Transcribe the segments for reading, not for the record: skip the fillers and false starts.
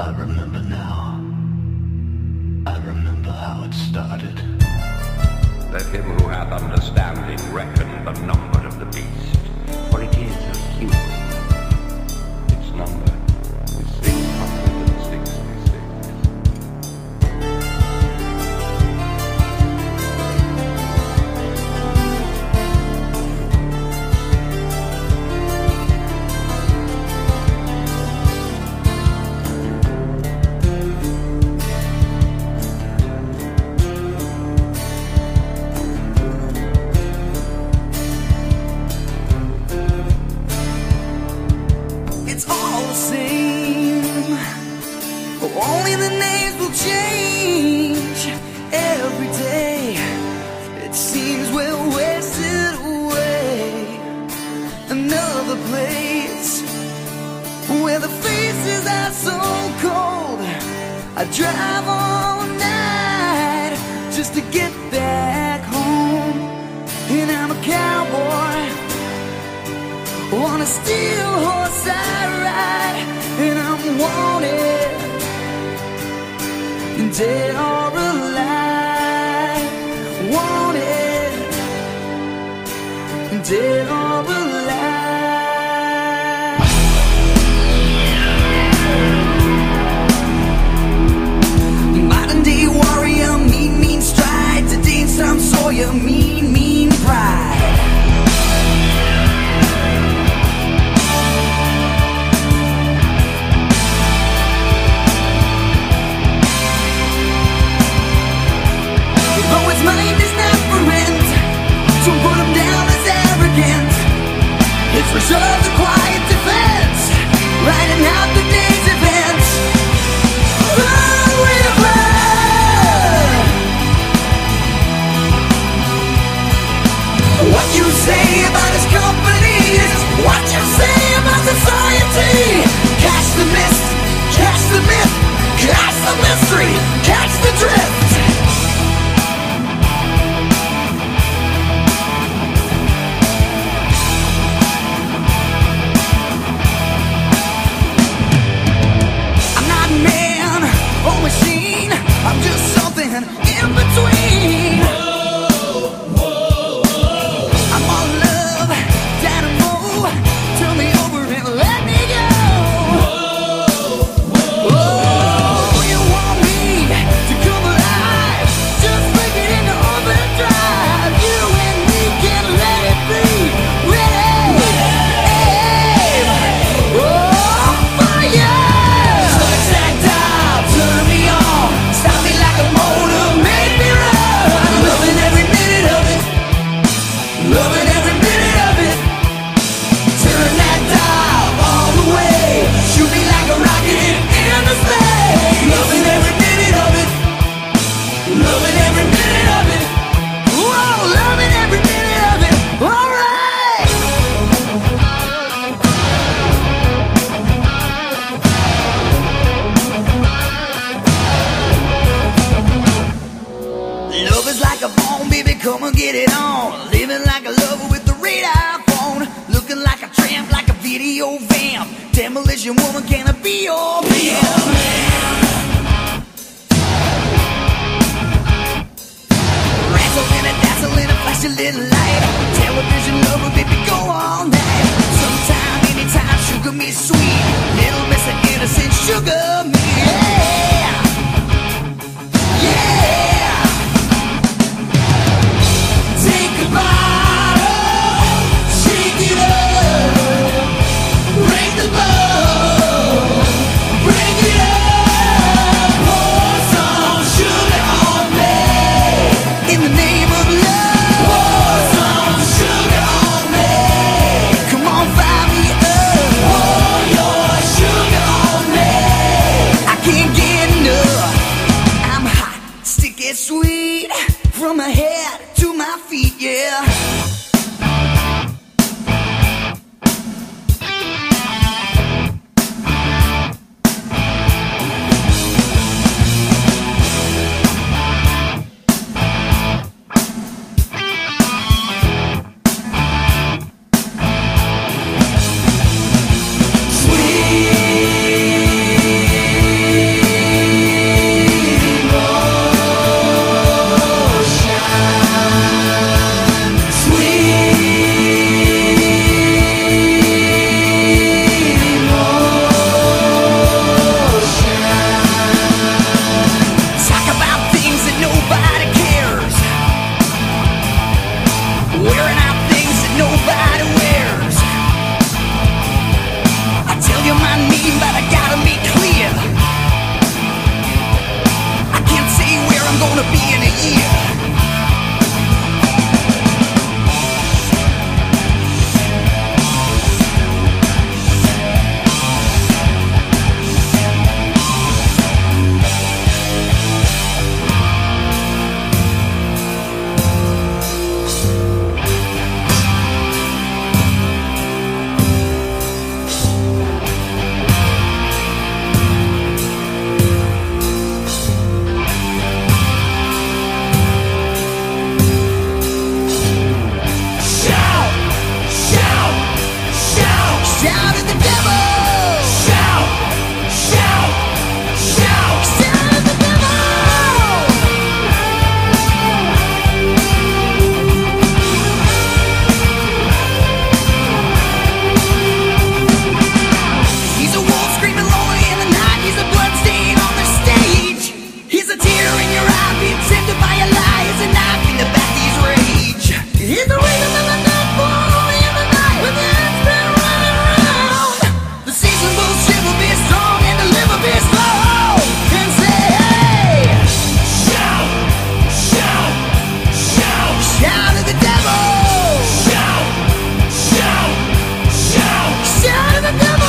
I remember now. I remember how it started. Let him who hath understanding reckon the number of the beast, for it is a human. Its number is 666. It's all the same, only the names will change every day. It seems we're wasted away. Another place where the faces are so cold. I drive all night just to get back home. And I'm a cowboy on a steel horse I ride, and I'm wanted, dead or alive. Wanted, dead or alive. Modern day warrior, mean stride. Today some Sawyer, mean pride. Mind is not for rent, so put him down as arrogant. It's reserved a quiet defense, writing out the day's events. Run with blood. What you say about his company is what you say about society. Catch the mist, catch the myth, catch the mystery, catch the drift. Machine, I'm just something in between. I'm all love, dynamo. Turn me over and let me go. Oh, you want me to come alive? Just break it into overdrive. You and me can let it be. Ready, aim, oh, fire. Turn me on, stop me like a motor, make me run. Loving every minute of it, loving every minute of it. Turn that dial all the way, shoot me like a rocket into space. Loving every minute of it, loving every minute of it. Whoa, loving every minute of it. All right. Love is like a phone, baby, come and get it on. Living like a lover with the radar phone. Looking like a tramp, like a video vamp. Demolition woman, can I be your man? Razzle and a dazzle and a flash of little light. Television lover, baby, go all night. Sometime, anytime, sugar me sweet. Little miss of innocent, sugar me. Yeah, yeah. Take a bottle, shake it up, break the bowl. Shout at the devil! Shout! Shout! Shout! Shout at the devil! He's a wolf screaming lonely in the night. He's a bloodstain on the stage. He's a tear in your eye, being tempted by a lie. He's a knife in the back of his rage. He's the reason that the night boy in the night when the head's been running around. The season will shiver, be strong and deliver, be slow. And say, hey! Shout! Shout! Shout! Shout at the devil! Shout! Shout! Shout! Shout at the devil!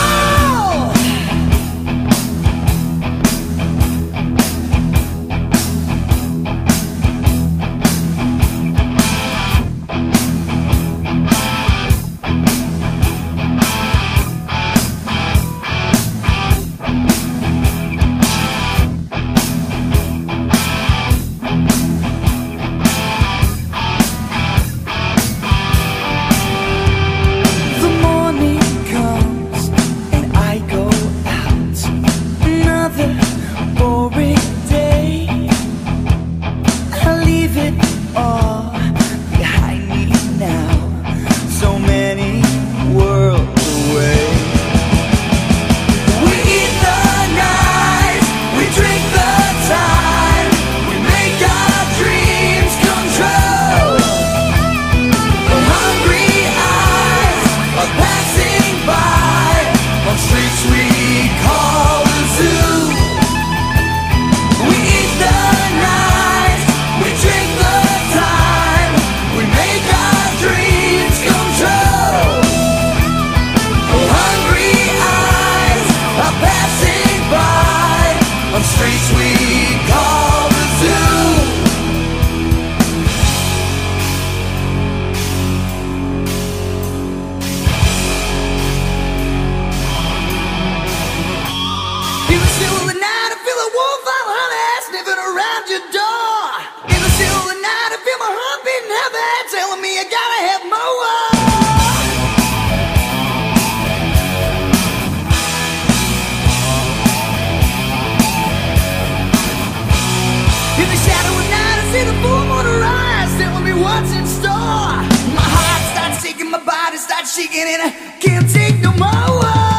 The morning comes and I go out. Another boring day. I leave it all behind me now. So many worlds away. We eat the night, we drink the time, we make our dreams come true. The hungry eyes are passing by on streets we call the zoo. We eat the night, we drink the time, we make our dreams come true. The hungry eyes are passing by on streets we call the zoo. In the still of the night, I feel a wolf out honey sniffing around your door. In the still of the night, I feel my heart beating heavy, telling me I gotta have more. In the shadow of night, I see the full moon rise, telling me what's in store. My heart starts shaking, my body starts shaking, and I can't take no more.